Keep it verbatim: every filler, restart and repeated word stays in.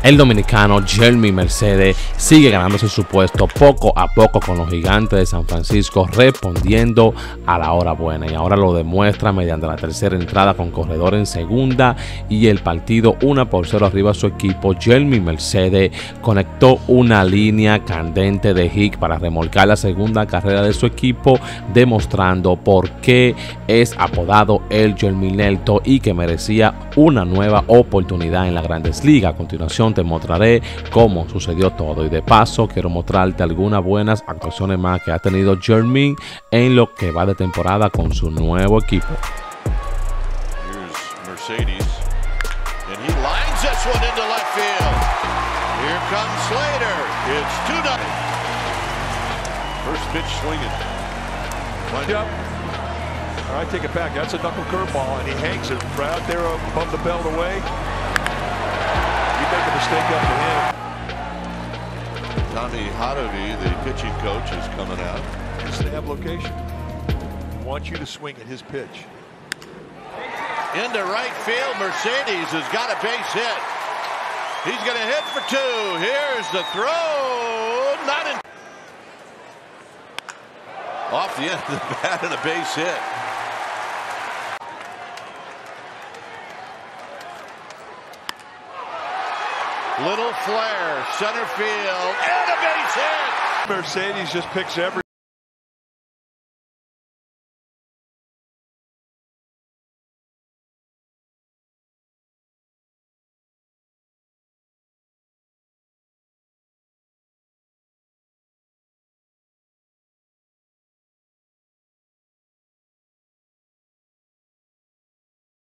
El dominicano Jeremy Mercedes sigue ganándose su puesto poco a poco con los Gigantes de San Francisco, respondiendo a la hora buena, y ahora lo demuestra mediante la tercera entrada con corredor en segunda y el partido uno por cero arriba a su equipo. Jeremy Mercedes conectó una línea candente de hit para remolcar la segunda carrera de su equipo, demostrando por qué es apodado el Jeremy Nelto y que merecía una nueva oportunidad en las Grandes Ligas. A continuación te mostraré cómo sucedió todo, y de paso quiero mostrarte algunas buenas actuaciones más que ha tenido Jeremy en lo que va de temporada con su nuevo equipo. Here's Mercedes, and he lines this one into left field. Here comes Slater. It's two nothing. First pitch swinging. Yep. All right, take it back. That's a knuckle curveball, and he hangs it right out there above the belt away. You make a mistake up to him. Tommy Hotovy, the pitching coach, is coming out. They have location. He wants you to swing at his pitch. Into right field, Mercedes has got a base hit. He's going to hit for two. Here's the throw. Not in. Off the end of the bat and a base hit. Little flare, center field, and a base hit. Mercedes just picks every